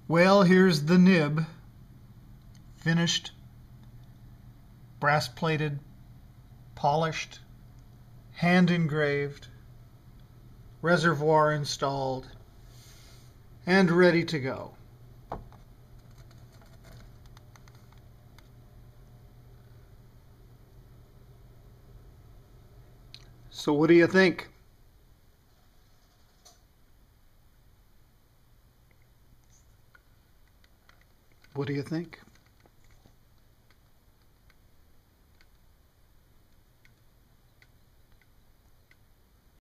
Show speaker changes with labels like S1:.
S1: Well, here's the nib, finished, brass plated, polished, hand engraved, reservoir installed, and ready to go. So what do you think? What do you think?